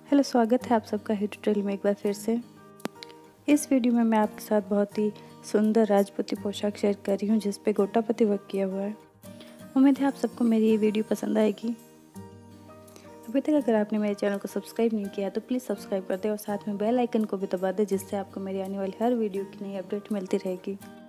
Hello, स्वागत है आप सबका है ट्यूटोरियल में एक बार फिर से। इस वीडियो में मैं आपके साथ बहुत ही सुंदर राजपूती पोशाक शेयर कर रही हूँ जिस पे गोटापति वर्क किया हुआ है। उम्मीद है आप सबको मेरी ये वीडियो पसंद आएगी। अभी तक अगर आपने मेरे चैनल को सब्सक्राइब नहीं किया तो प्लीज़ सब्सक्राइब कर दें और साथ में बेल आइकन को भी दबा दें जिससे आपको मेरी आने वाली हर वीडियो की नई अपडेट मिलती रहेगी।